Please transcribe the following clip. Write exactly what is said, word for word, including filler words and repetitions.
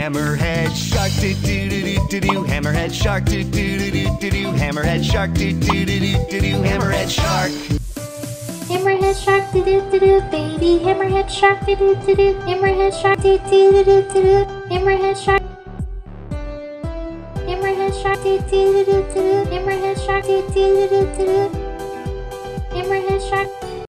Hammerhead shark do do do do do do. Hammerhead shark do do do do do do. Hammerhead shark do do do do do do. Hammerhead shark. Hammerhead shark do do do do baby. Hammerhead shark do do do do. Hammerhead shark do do do do do. Hammerhead shark. Hammerhead shark do do do do do. Hammerhead shark do do do do do. Hammerhead shark.